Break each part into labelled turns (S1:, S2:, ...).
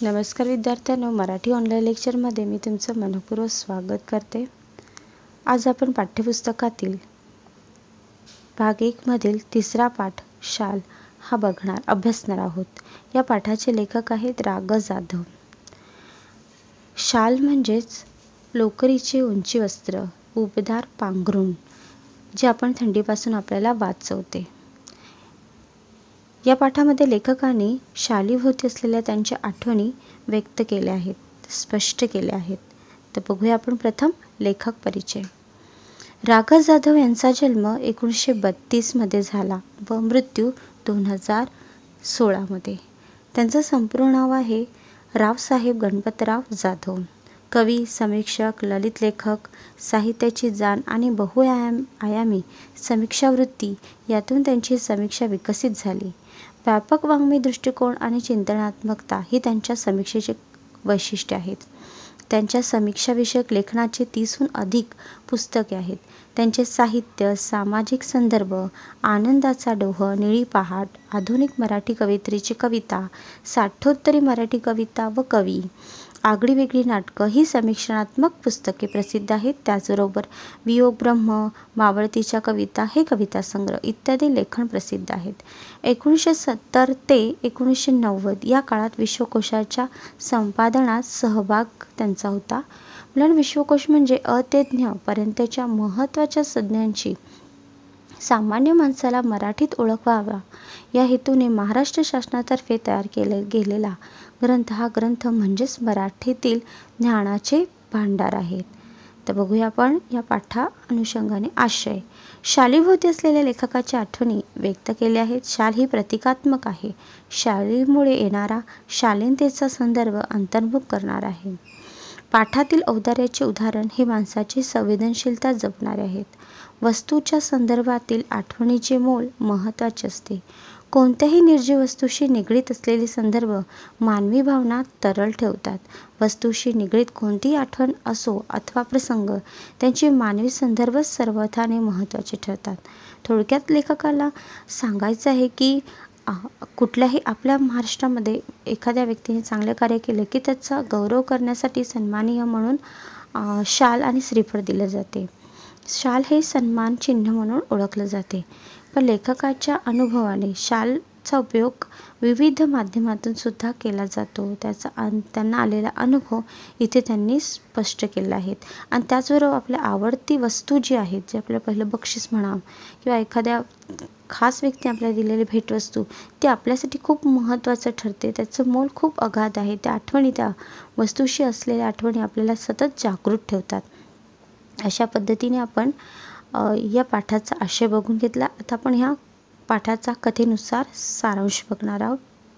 S1: नमस्कार विद्यार्थ्यांनो, मराठी ऑनलाईन लेक्चरमध्ये मी तुमचं मनपूर्वक स्वागत करते. आज आपण पाठ्यपुस्तकातील भाग 1 मधील तिसरा पाठ शाल हा अभ्यासणार आहोत. या पाठाचे लेखक आहेत रा. ग. जाधव. शाल म्हणजेच लोकरीचे उंची वस्त्र, उबदार पांघरूण, जे आपण थंडीपासून आपल्याला वाचवते. या पाठामध्ये लेखकांनी शालीभोवती असलेल्या त्यांच्या आठवणी व्यक्त केल्या आहेत, स्पष्ट केल्या आहेत. तर बघूया आपण प्रथम लेखक परिचय. रा. ग. जाधव यांचा जन्म 1932 मध्ये झाला व मृत्यू 2016 मध्ये. त्यांचं संपूर्ण नाव आहे रावसाहेब गणपतराव जाधव. कवी, समीक्षक, ललित लेखक, साहित्याची जाण आणि बहुआयामी समीक्षावृत्ती यातून त्यांची समीक्षा विकसित झाली. व्यापक वाङ्मय दृष्टिकोन आणि चिंतनात्मकता ही त्यांच्या समीक्षेची वैशिष्ट्ये आहेत. त्यांच्या समीक्षाविषयक लेखनाचे 30हून अधिक पुस्तके आहेत. त्यांचे साहित्य, सामाजिक संदर्भ, आनंदाचा डोह, निळी पहाट, आधुनिक मराठी कवयित्रीची कविता, साठोत्तरी मराठी कविता व कवी, आगळीवेगळी नाटकं ही समीक्षणात्मक पुस्तके प्रसिद्ध आहेत. त्याचबरोबर वियोग ब्रह्म, मावळतीच्या कविता हे कवितासंग्रह इत्यादी लेखन प्रसिद्ध आहेत. 1970 ते 1990 या काळात विश्वकोशाच्या संपादनात सहभाग त्यांचा होता. मुलांना विश्वकोश म्हणजे अतज्ञ पर्यंतच्या महत्त्वाच्या संज्ञांची सामान्य माणसाला मराठीत ओळख व्हावा या हेतूने महाराष्ट्र शासनातर्फे तयार गेलेला ग्रंथ. हा ग्रंथ म्हणजेच मराठीतील ज्ञानाचे भांडार आहेत. तर बघूया आपण या पाठा अनुषंगाने आशय. शालीभोवती असलेल्या लेखकाच्या आठवणी व्यक्त केल्या आहेत. शाल ही प्रतिकात्मक आहे. शालीमुळे येणारा शालीनतेचा संदर्भ अंतर्मुख करणार आहे. पाठातील औदार्याचे उदाहरण हे माणसाची संवेदनशीलता जपणारे आहेत. वस्तूच्या संदर्भातील आठवणीचे मोल महत्त्वाचे असते. कोणत्याही निर्जीव वस्तूशी निगडीत असलेले संदर्भ मानवी भावना तरल ठेवतात. वस्तूशी निगडीत कोणतीही आठवण असो अथवा प्रसंग, त्यांचे मानवी संदर्भच सर्वथाने महत्त्वाचे ठरतात. थोडक्यात लेखकाला सांगायचं आहे की कुठल्याही आपल्या महाराष्ट्रामध्ये एखाद्या व्यक्तीने चांगले कार्य केले की त्याचा गौरव करण्यासाठी सन्माननीय म्हणून शाल आणि श्रीफळ दिले जाते. शाल हे सन्मान चिन्ह म्हणून ओळखले जाते. पण लेखकाच्या अनुभवाने शालचा उपयोग विविध माध्यमातून सुद्धा केला जातो. त्यांना आलेला अनुभव इथे त्यांनी स्पष्ट केला आहेत. आणि त्याचबरोबर आपल्या आवडती वस्तू जी आहेत, जे आपलं पहिलं बक्षीस म्हणा किंवा एखाद्या खास व्यक्ती आपल्याला दिलेली भेटवस्तू, ती आपल्यासाठी खूप महत्त्वाचं ठरते. त्याचं मोल खूप अगाध आहे. त्या आठवणी, त्या वस्तूशी असलेल्या आठवणी आपल्याला सतत जागृत ठेवतात. अशा पद्धतीने आपण या पाठाचा आशय बघून घेतला. आता आपण ह्या पाठाचा कथेनुसार सारांश बघणार आहोत.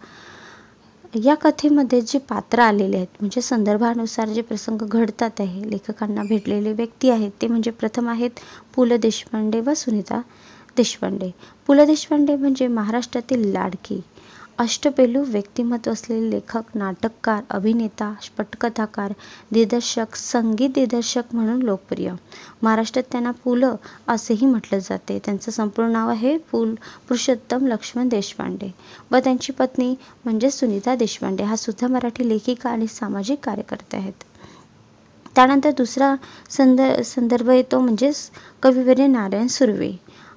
S1: या कथेमध्ये जे पात्र आलेले आहेत म्हणजे संदर्भानुसार जे प्रसंग घडतात आहे, लेखकांना भेटलेले व्यक्ती आहेत ते म्हणजे प्रथम आहेत पु ल देशपांडे व सुनीता देशपांडे. पु ल देशपांडे म्हणजे महाराष्ट्रातील लाडकी अष्टपैलू व्यक्तिमत्व असलेले लेखक, नाटककार, अभिनेता, पटकथाकार, दिग्दर्शक, संगीत दिग्दर्शक म्हणून लोकप्रिय. महाराष्ट्रात त्यांना पु ल असेही म्हटले जाते. त्यांचं संपूर्ण नाव आहे पुरुषोत्तम लक्ष्मण देशपांडे व त्यांची पत्नी म्हणजे सुनीता देशपांडे. हा सुद्धा मराठी लेखिका आणि सामाजिक कार्यकर्ते आहेत. त्यानंतर दुसरा संदर्भ येतो म्हणजेच कविवर्य नारायण सुर्वे.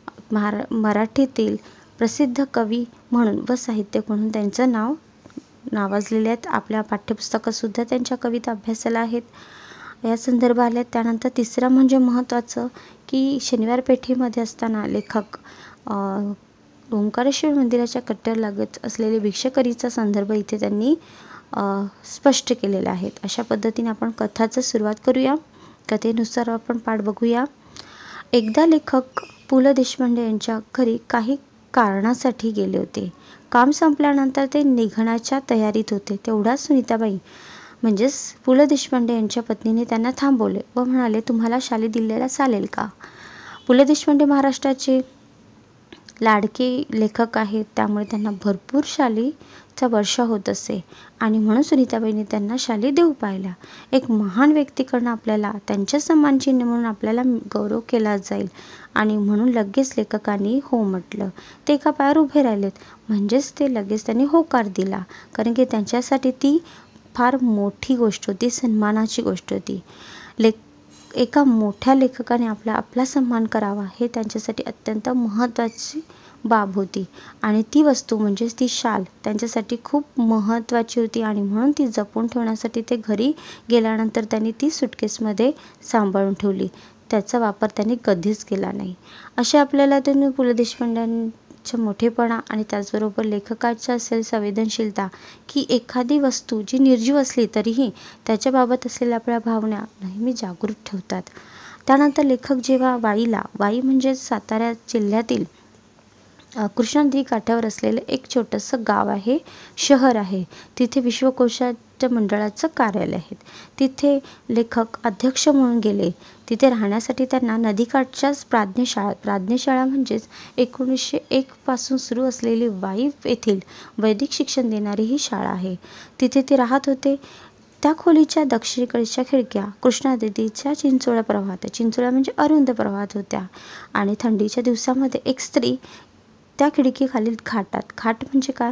S1: मराठीतील प्रसिद्ध कवी म्हणून व साहित्यिक म्हणून त्यांचं नाव नावाजलेले आहेत. आपल्या पाठ्यपुस्तकात सुद्धा त्यांच्या कविता अभ्यासाला आहेत. या संदर्भ आले. त्यानंतर तिसरं म्हणजे महत्त्वाचं की शनिवार पेठेमध्ये असताना लेखक ओंकारेश्वर मंदिराच्या कट्ट्यालगत असलेले भिक्षकरीचा संदर्भ इथे त्यांनी स्पष्ट केलेला आहे. अशा पद्धतीने आपण कथाचं सुरुवात करूया. कथेनुसार आपण पाठ बघूया. एकदा लेखक पु ल देशपांडे यांच्या घरी काही कारणासाठी गेले होते. काम संपल्यानंतर ते निघण्याच्या तयारीत होते. तेवढ्याच सुनीताबाई म्हणजेच पु ल देशपांडे यांच्या पत्नीने त्यांना थांबवले व म्हणाले, तुम्हाला शाली दिलेला चालेल का? पु ल देशपांडे महाराष्ट्राचे लाडके लेखक आहेत, त्यामुळे त्यांना भरपूर शालीचा वर्षा होत असे आणि म्हणून सुनीताबाईंनी त्यांना शाली देऊ पाहिल्या. एक महान व्यक्तीकडनं आपल्याला त्यांच्या सन्मानचिन्ह म्हणून आपल्याला गौरव केला जाईल आणि म्हणून लगेच लेखकांनी हो म्हटलं. ते एका पायावर उभे राहिलेत म्हणजेच ते लगेच त्यांनी होकार दिला, कारण की त्यांच्यासाठी ती फार मोठी गोष्ट होती, सन्मानाची गोष्ट होती. एका मोठ्या लेखकाने आपला सन्मान करावा हे त्यांच्यासाठी अत्यंत महत्त्वाची बाब होती. आणि ती वस्तू म्हणजेच ती शाल त्यांच्यासाठी खूप महत्त्वाची होती आणि म्हणून ती जपून ठेवण्यासाठी ते घरी गेल्यानंतर त्यांनी ती सुटकेसमध्ये सांभाळून ठेवली. त्याचा वापर त्यांनी कधीच केला नाही. असे आपल्याला ते पु ल देशपांड्यांचा मोठेपणा आणि त्याचबरोबर लेखकाची असेल संवेदनशीलता, की एखादी वस्तू जी निर्जीव असली तरीही त्याच्याबाबत असलेल्या आपल्या भावना नेहमी जागृत ठेवतात. त्यानंतर लेखक जेव्हा वाई म्हणजे सातारा जिल्ह्यातील कृष्णा नदी काठावर असलेलं एक छोटंसं गाव आहे, शहर आहे. तिथे विश्वकोशाच्या मंडळाचं कार्यालय आहे. तिथे लेखक अध्यक्ष म्हणून गेले. तिथे राहण्यासाठी त्यांना नदीकाठच्याच प्राज्ञशाळा म्हणजेच 1901 पासून सुरू असलेली वाई येथील वैदिक शिक्षण देणारी ही शाळा आहे. तिथे ते राहत होते. त्या खोलीच्या दक्षिणेकडच्या खिडक्या कृष्णा नदीच्या चिंचोळा म्हणजे अरुंद प्रवाहात होत्या. आणि थंडीच्या दिवसामध्ये एक स्त्री त्या खिडकीखालील खाट म्हणजे काय,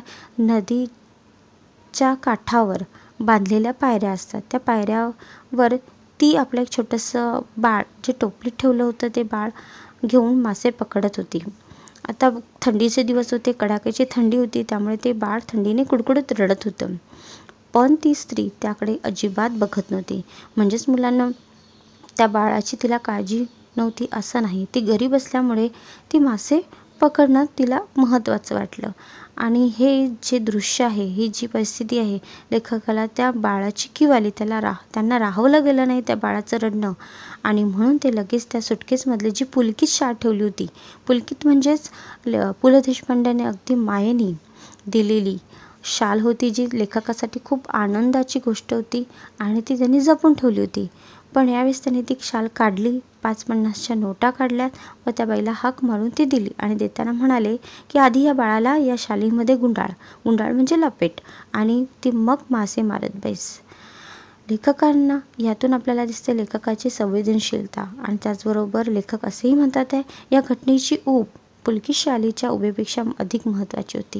S1: नदीच्या काठावर बांधलेल्या पायऱ्या असतात. त्या पायऱ्यावर ती आपलं एक छोटंसं बाळ जे टोपलीत ठेवलं होतं ते बाळ घेऊन मासे पकडत होती. आता थंडीचे दिवस होते, कडाक्याची थंडी होती, त्यामुळे ते बाळ थंडीने कुडकुडत रडत होतं. पण ती स्त्री त्याकडे अजिबात बघत नव्हती. म्हणजेच मुलांना त्या बाळाची तिला काळजी नव्हती असं नाही. ती गरीब असल्यामुळे ती मासे पकडणं तिला महत्त्वाचं वाटलं. आणि हे जे दृश्य आहे, ही जी परिस्थिती आहे, लेखकाला त्या बाळाची कीव आली. त्यांना राहवलं गेलं नाही त्या बाळाचं रडणं. आणि म्हणून ते लगेच त्या सुटकेसमधली जी पुलकीत शाल ठेवली होती, पुलकीत म्हणजेच पु ल देशपांड्याने अगदी मायेने दिलेली शाल होती, जी लेखकासाठी खूप आनंदाची गोष्ट होती आणि ती त्यांनी जपून ठेवली होती. पण यावेळेस त्यांनी ती शाल काढली, 5-50च्या नोटा काढल्यात व त्या बाईला हाक मारून ती दिली आणि देताना म्हणाले की आधी या बाळाला या शालीमध्ये गुंडाळ म्हणजे लपेट आणि ती मग मासे मारत बैस. लेखकांना यातून आपल्याला दिसते लेखकाची संवेदनशीलता. आणि त्याचबरोबर लेखक असेही म्हणतात आहे, या घटनेची ऊब पुलकी शालीच्या उभेपेक्षा अधिक महत्त्वाची होती.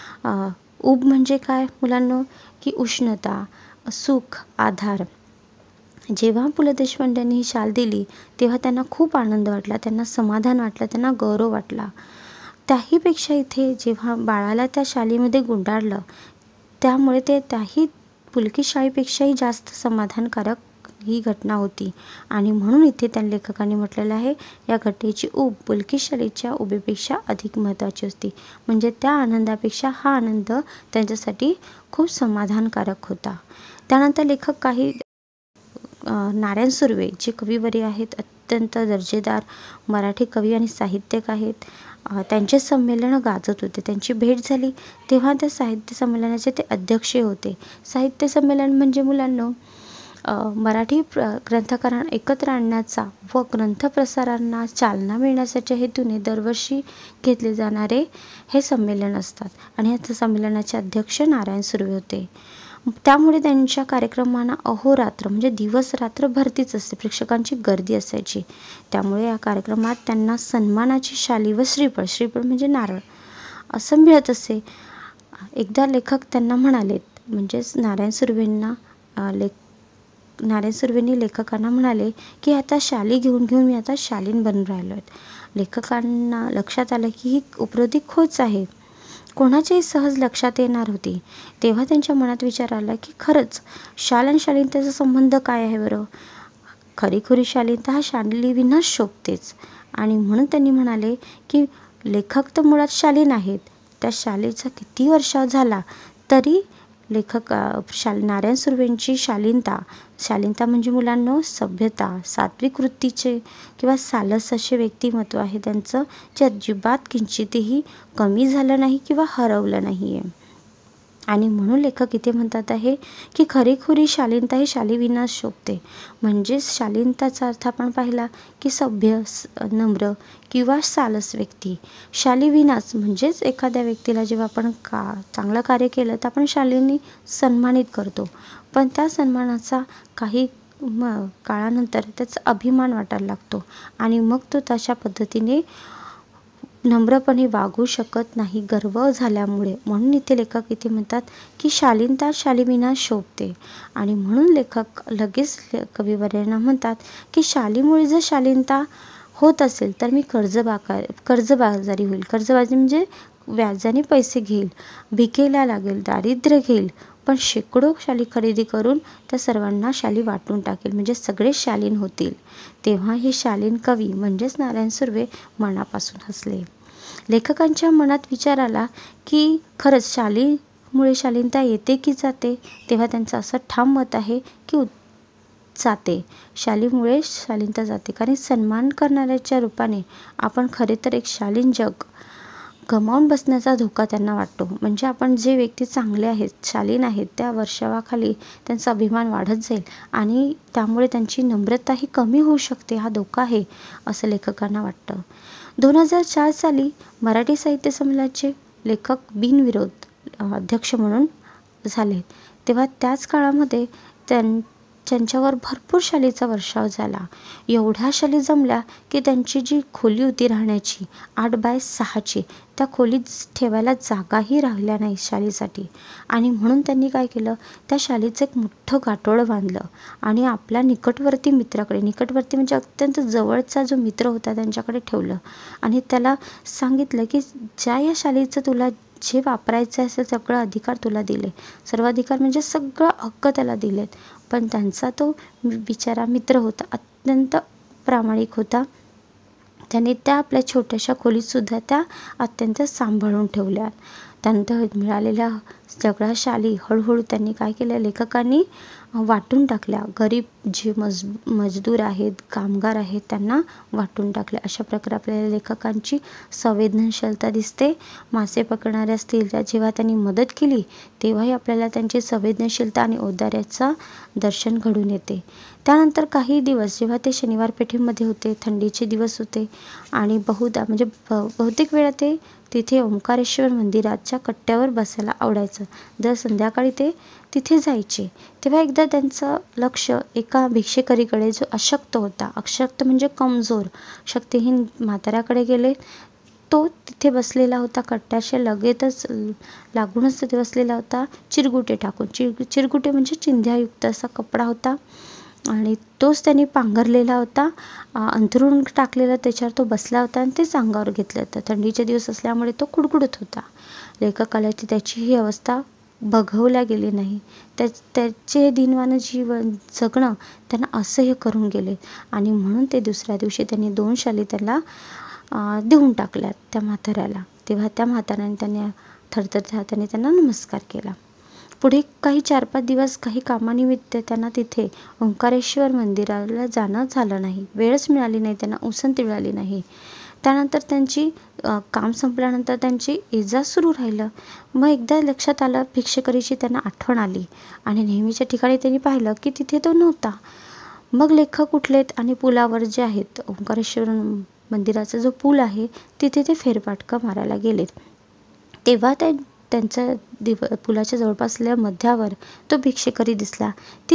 S1: ऊब म्हणजे काय मुलांनो, की उष्णता, सुख, आधार. जेव्हा पु ल देशपांड्यांनी ही शाल दिली तेव्हा त्यांना खूप आनंद वाटला, त्यांना समाधान वाटलं, त्यांना गौरव वाटला. त्याहीपेक्षा इथे जेव्हा बाळाला त्या शालीमध्ये गुंडाळलं, त्यामुळे त्याही पुलकी शाळेपेक्षाही जास्त समाधानकारक ही घटना होती. आणि म्हणून इथे त्या लेखकाने म्हटलेलं आहे, या घटनेची ऊब पुलकी शालीच्या उभेपेक्षा अधिक महत्त्वाची होती. म्हणजे त्या आनंदापेक्षा हा आनंद त्यांच्यासाठी खूप समाधानकारक होता. त्यानंतर लेखक काही नारायण सुर्वे जे कविवर्य आहेत, अत्यंत दर्जेदार मराठी कवी आणि साहित्यिक आहेत, त्यांचे संमेलनं गाजत होते. त्यांची भेट झाली तेव्हा त्या साहित्य संमेलनाचे ते अध्यक्ष होते. साहित्य संमेलन म्हणजे मुलांनो मराठी ग्रंथकारांना एकत्र आणण्याचा व ग्रंथप्रसारांना चालना मिळण्याच्या हेतूने दरवर्षी घेतले जाणारे हे संमेलन असतात. आणि या संमेलनाचे अध्यक्ष नारायण सुर्वे होते. त्यामुळे त्यांच्या कार्यक्रमांना अहोरात्र म्हणजे दिवस रात्र भरतीच असते, प्रेक्षकांची गर्दी असायची. त्यामुळे या कार्यक्रमात त्यांना सन्मानाची शाली व श्रीफळ म्हणजे नारळ असं मिळत असे. एकदा लेखक त्यांना म्हणालेत, म्हणजेच नारायण सुर्वेंनी लेखकांना म्हणाले की आता शाली घेऊन मी आता शालीन बनून राहिलो आहेत. लेखकांना लक्षात आलं की ही उपरोधी खोच आहे, कोणाच्याही सहज लक्षात येणार होती. तेव्हा त्यांच्या मनात विचार आला की खरंच शाल आणि शालीनतेचा संबंध काय आहे बरं. खरीखुरी शालीनता हा शालीविनाच शोभतेच. आणि म्हणून त्यांनी म्हणाले की लेखक तर मुळात शालीन आहेत, त्या शालीचा किती वर्षाव झाला तरी लेखक नारायण सुर्वेंची शालीनता म्हणजे मुलांनो सभ्यता, सात्विक वृत्तीचे किंवा सालस असे व्यक्तिमत्व आहे त्यांचं, जे अजिबात किंचितही कमी झालं नाही किंवा हरवलं नाही आहे. आणि म्हणून लेखक इथे म्हणतात आहे की खरीखुरी शालीनता ही शालीविनाच शोभते. म्हणजेच शालीनताचा अर्थ आपण पाहिला की सभ्य, नम्र किंवा सालस व्यक्ती. शालीविनाच म्हणजेच एखाद्या व्यक्तीला जेव्हा आपण चांगलं कार्य केलं तर आपण शालीनी सन्मानित करतो, पण त्या सन्मानाचा काही काळानंतर त्याचा अभिमान वाटायला लागतो आणि मग तो तशा पद्धतीने नम्रपणे वागू शकत नाही गर्व झाल्यामुळे. म्हणून इथे लेखक इथे म्हणतात की शालीनता शालीविना शोभते. आणि म्हणून लेखक लगेच कविवर्यांना म्हणतात की शालीमुळे जर शालीनता होत असेल तर मी कर्जबाजारी होईल. कर्जबाजारी म्हणजे व्याजाने पैसे घेईल, भिकेला लागेल, दारिद्र्य घेईल, पण शेकडो शाली खरेदी करून त्या सर्वांना शाली वाटून टाकेल, म्हणजे सगळे शालीन होतील. तेव्हा हे शालीन कवी म्हणजेच नारायण सुर्वे मनापासून हसले. लेखकांच्या मनात विचार आला की खरंच शालीमुळे शालीनता येते की जाते. तेव्हा त्यांचं असं ठाम मत आहे की जाते. शालीमुळे शालीनता जाते, कारण सन्मान करणाऱ्याच्या रूपाने आपण खरे तर एक शालीन जग गमावून बसण्याचा धोका त्यांना वाटतो. म्हणजे आपण जे व्यक्ती चांगले आहेत, शालीन आहेत, त्या वर्षावाखाली त्यांचा अभिमान वाढत जाईल आणि त्यामुळे त्यांची नम्रताही कमी होऊ शकते. हा धोका आहे असं लेखकांना वाटतं. 2004 साली मराठी साहित्य संमेलनाचे लेखक बिनविरोध अध्यक्ष म्हणून झाले. तेव्हा त्याच काळामध्ये त्यांच्यावर भरपूर शालीचा वर्षाव झाला. एवढ्या शाली जमल्या की त्यांची जी खोली होती राहण्याची 8x6ची, त्या खोलीत ठेवायला जागाही राहिल्या नाही शालीसाठी. आणि म्हणून त्यांनी काय केलं, त्या शालीचं एक मोठं गाठोडं बांधलं आणि आपल्या निकटवर्ती मित्राकडे, निकटवर्ती म्हणजे अत्यंत जवळचा जो मित्र होता त्यांच्याकडे ठेवलं आणि त्याला सांगितलं की ज्या या शालीचं तुला जे वापरायचं असेल सगळं अधिकार तुला दिले, सर्वाधिकार म्हणजे सगळं हक्क त्याला दिलेत. पण त्यांचा तो बिचारा मित्र होता, अत्यंत प्रामाणिक होता. त्याने त्या आपल्या छोट्याशा खोलीतसुद्धा त्या अत्यंत सांभाळून ठेवल्या. त्यानंतर मिळालेल्या सगळ्या शाली हळूहळू त्यांनी काय केलं, लेखकांनी वाटून टाकल्या. गरीब जे मजदूर आहेत, कामगार आहेत, त्यांना वाटून टाकले. अशा प्रकारे आपल्याला लेखकांची संवेदनशीलता दिसते. मासे पकडणाऱ्या स्त्रीला जेव्हा त्यांनी मदत केली तेव्हाही आपल्याला त्यांची संवेदनशीलता आणि औदार्याचं दर्शन घडून येते. त्यानंतर काही दिवस जेव्हा ते शनिवार पेठेमध्ये होते, थंडीचे दिवस होते आणि बहुतेक वेळा ते तिथे ओंकारेश्वर मंदिराच्या कट्ट्यावर बसायला आवडायचं. दर संध्याकाळी ते तिथे जायचे. तेव्हा एकदा त्यांचं लक्ष एका भिक्षेकरीकडे, जो अशक्त होता, अशक्त म्हणजे कमजोर, शक्तिहीन म्हाताऱ्याकडे गेले. तो तिथे बसलेला होता, कट्ट्याच्या लगेचच लागूनच तिथे बसलेला होता, चिरगुटे टाकून. चिरगुटे म्हणजे चिंध्यायुक्त असा कपडा होता आणि तोच त्यांनी पांघरलेला होता, अंथरूण टाकलेलं, त्याच्यावर तो बसला होता आणि तेच अंगावर घेतलं होतं. थंडीचे दिवस असल्यामुळे तो कुडकुडत होता. लेखकाला त्याची ही अवस्था बघवल्या गेली नाही. त्याचे दिनवानं जीवन जगणं त्यांना असह्य करून गेले आणि म्हणून ते दुसऱ्या दिवशी त्यांनी 2 शाली त्याला देऊन टाकल्या त्या म्हाताऱ्याला. तेव्हा त्या म्हाताऱ्याने त्यांनी थरथरत्या हाताने त्यांना नमस्कार केला. पुढे काही 4-5 दिवस काही कामानिमित्त त्यांना तिथे ओंकारेश्वर मंदिराला जाणं झालं नाही. वेळच मिळाली नाही त्यांना, उसंती मिळाली नाही. त्यानंतर त्यांची काम संपल्यानंतर त्यांची ये-जा सुरू राहिलं. मग एकदा लक्षात आलं, भिक्षेकरीची त्यांना आठवण आली आणि नेहमीच्या ठिकाणी त्यांनी पाहिलं की तिथे तो नव्हता. मग लेखक उठलेत आणि पुलावर जे आहेत, ओंकारेश्वर मंदिराचा जो पूल आहे तिथे ते फेरफटका मारायला गेलेत. तेव्हा त्यांच्या पुलाच्या जवळपास असलेल्या मध्यावर तो भिक्षेकरी दिसला.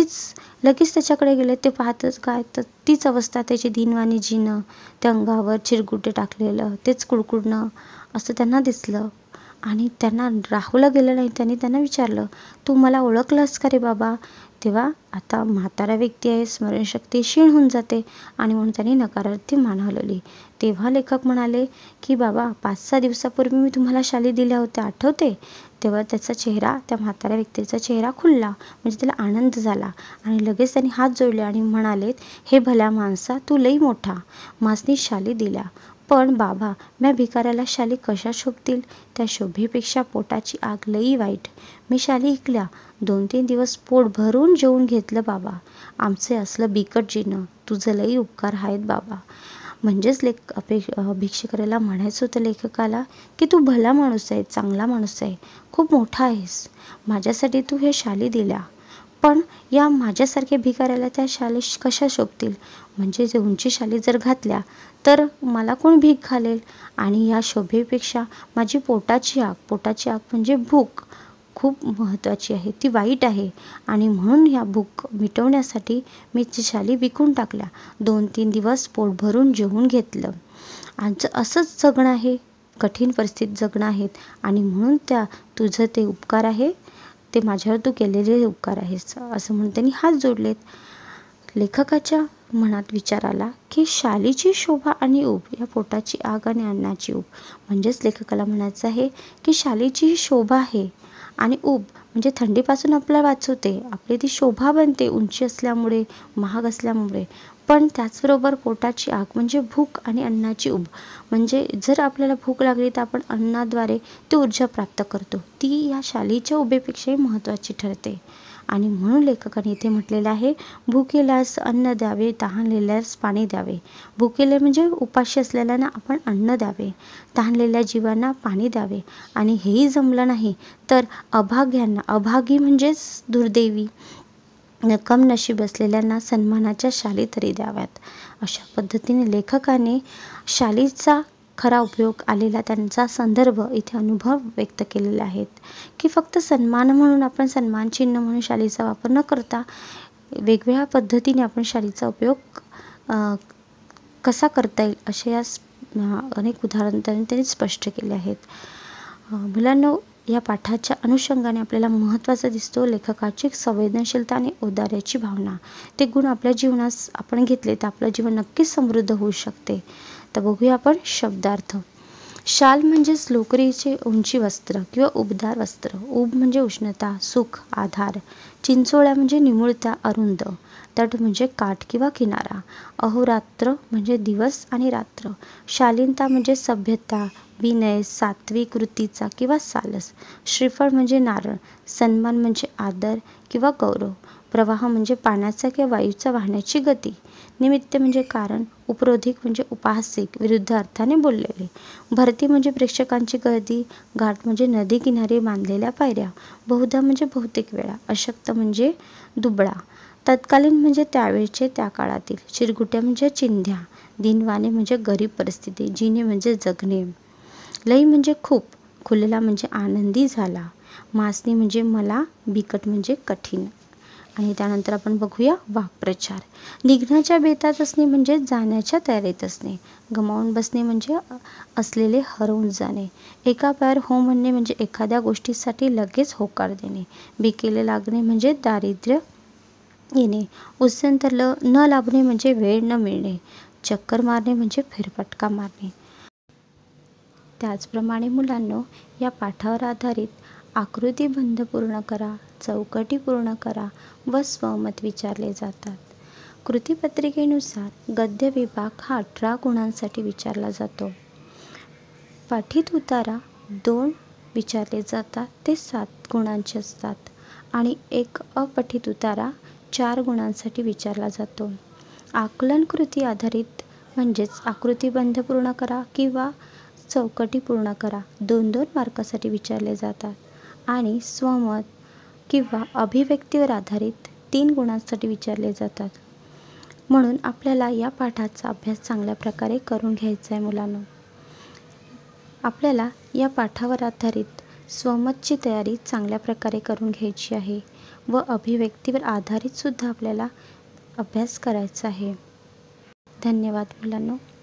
S1: लगेच त्याच्याकडे गेले. ते पाहतच काय तर तीच अवस्था, त्याची दिनवाणी जीणं, त्या अंगावर चिरगुटे टाकलेलं, तेच कुडकुडणं असं त्यांना दिसलं आणि त्यांना राहवलं गेलं नाही. त्यांना विचारलं, तू मला ओळखलंस का रे बाबा? तेव्हा आता म्हातारा व्यक्ती आहे, स्मरणशक्ती क्षीण होऊन जाते आणि म्हणून त्यांनी नकारार्थी मान हलवली. तेव्हा लेखक म्हणाले की बाबा, 5-6 दिवसापूर्वी मी तुम्हाला शाली दिल्या होत्या, आठवते? तेव्हा त्याचा चेहरा, त्या म्हाताऱ्या व्यक्तीचा चेहरा खुलला, म्हणजे त्याला आनंद झाला आणि लगेच त्यांनी हात जोडले आणि म्हणालेत, हे भल्या माणसा, तू लई मोठा, मासनी शाली दिल्या. पण बाबा, म्या भिकाऱ्याला शाली कशा शोभतील? त्या शोभेपेक्षा पोटाची आग लई वाईट. मी शाली ऐकल्या, 2-3 दिवस पोट भरून जेवून घेतलं बाबा. आमचे असलं बिकट जीणं, तुझं लई उपकार आहेत बाबा. म्हणजेच भिक्षेकऱ्याला म्हणायचं होतं लेखकाला की तू भला माणूस आहे, चांगला माणूस आहे, खूप मोठा आहेस, माझ्यासाठी तू हे शाली दिल्या. पण या माझ्यासारख्या भिकाऱ्याला त्या शाली कशा शोभतील? म्हणजे जे उंची शाली जर घातल्या तर मला कोण भीक घालेल? आणि या शोभेपेक्षा माझी पोटाची आग म्हणजे भूक खूप महत्त्वाची आहे, ती वाईट आहे आणि म्हणून ह्या भूक मिटवण्यासाठी मी ती शाली विकून टाकल्या. 2-3 दिवस पोट भरून जेवून घेतलं. आज असंच जगणं आहे कठीण परिस्थितीत जगणं आहेत आणि म्हणून तुझं ते उपकार आहे, ते माझ्यावर तू केलेले उपकार आहेस, असं म्हणून त्यांनी हात जोडलेत. लेखकाच्या मनात विचार आला की शालीची शोभा आणि ऊब, या पोटाची आग आणि अन्नाची ऊब. म्हणजेच लेखकाला म्हणायचं आहे की शालीची ही शोभा आहे आणि ऊब म्हणजे थंडीपासून आपल्याला वाचवते, आपली ती शोभा बनते उंची असल्यामुळे, महाग असल्यामुळे. पण त्याचबरोबर पोटाची आग म्हणजे भूक आणि अन्नाची ऊब, म्हणजे जर आपल्याला भूक लागली तर आपण अन्नाद्वारे ती ऊर्जा प्राप्त करतो, ती या शालीच्या उभेपेक्षाही महत्त्वाची ठरते. आणि म्हणून लेखकाने इथे म्हटलेलं आहे, भुकेल्यास अन्न द्यावे, तहानलेल्यास पाणी द्यावे. भुकेले म्हणजे उपाशी असलेल्यांना आपण अन्न द्यावे, तहानलेल्या जीवांना पाणी द्यावे, आणि हेही जमलं नाही तर अभाग्यांना, अभागी म्हणजेच दुर्दैवी, कमनशीब असलेल्यांना सन्मानाच्या शाली तरी द्याव्यात. अशा पद्धतीने लेखकाने शालीचा खरा उपयोग आलेला त्यांचा संदर्भ इथे अनुभव व्यक्त केलेले आहेत की फक्त सन्मान म्हणून आपण सन्मान चिन्ह म्हणून शालीचा वापर न करता वेगवेगळ्या पद्धतीने आपण शालीचा उपयोग कसा करता येईल असे या अनेक उदाहरण त्यांनी स्पष्ट केले आहेत. मुलांनो, या पाठाच्या अनुषंगाने आपल्याला महत्त्वाचा दिसतो लेखकाची संवेदनशीलता आणि औदार्याची भावना. ते गुण आपल्या जीवनास आपण घेतले तर आपलं जीवन नक्कीच समृद्ध होऊ शकते. तर बघूया आपण शब्दार्थ. शाल म्हणजेच लोकरीचे उंची वस्त्र किंवा उबदार वस्त्र. ऊब म्हणजे उष्णता, सुख, आधार. चिंचोळ्या म्हणजे निमुळता, अरुंद. तट म्हणजे काठ किंवा किनारा. अहोरात्र म्हणजे दिवस आणि रात्र. शालीनता म्हणजे सभ्यता, विनय, सात्विक वृत्तीचा किंवा सालस. श्रीफळ म्हणजे नारळ. सन्मान म्हणजे आदर किंवा गौरव. प्रवाह म्हणजे पाण्याचा किंवा वायूचा वाहण्याची गती. निमित्त म्हणजे कारण. उपरोधिक म्हणजे उपहासिक, विरुद्ध अर्थाने बोललेले. भरती म्हणजे प्रेक्षकांची गर्दी. घाट म्हणजे नदी किनारी बांधलेल्या पायऱ्या. बहुधा म्हणजे बहुतेक वेळा. अशक्त म्हणजे दुबळा. तत्कालीन म्हणजे त्यावेळचे, त्या काळातील. चिरगुट्या म्हणजे चिंध्या. दिनवाणे म्हणजे गरीब परिस्थिती. जिने म्हणजे जगणे. लई म्हणजे खूप. खुलला म्हणजे आनंदी झाला. मासनी म्हणजे मला. बिकट म्हणजे कठीण. आणि त्यानंतर आपण बघूया वाक्प्रचार. निघण्याच्या बेतात असणे म्हणजे जाण्याच्या तयारीत असणे. गमावून बसणे म्हणजे असलेले हरवून जाणे. एका पायावर हो म्हणणे म्हणजे एखाद्या गोष्टीसाठी लगेच होकार देणे. बिकेले लागणे म्हणजे दारिद्र्य येणे. उस्यंतर न लाभणे म्हणजे वेळ न मिळणे. चक्कर मारणे म्हणजे फेरफटका मारणे. त्याचप्रमाणे मुलांनो, या पाठावर आधारित आकृतिबंध पूर्ण करा, चौकटी पूर्ण करा व स्वमत विचारले जातात. कृतीपत्रिकेनुसार गद्य विभाग हा 18 गुणांसाठी विचारला जातो. पाठित उतारा 2 विचारले जातात, ते 7 गुणांचे असतात आणि एक अपठित उतारा 4 गुणांसाठी विचारला जातो. आकलन कृती आधारित म्हणजेच आकृतिबंध पूर्ण करा किंवा चौकटी पूर्ण करा 2-2 मार्कासाठी विचारले जातात आणि स्वमत किंवा अभिव्यक्तीवर आधारित 3 गुणांसाठी विचारले जातात. म्हणून आपल्याला या पाठाचा अभ्यास चांगल्या प्रकारे करून घ्यायचा आहे मुलांनो. आपल्याला या पाठावर आधारित स्वमतची तयारी चांगल्या प्रकारे करून घ्यायची आहे व अभिव्यक्तीवर आधारित सुद्धा आपल्याला अभ्यास करायचा आहे. धन्यवाद मुलांनो.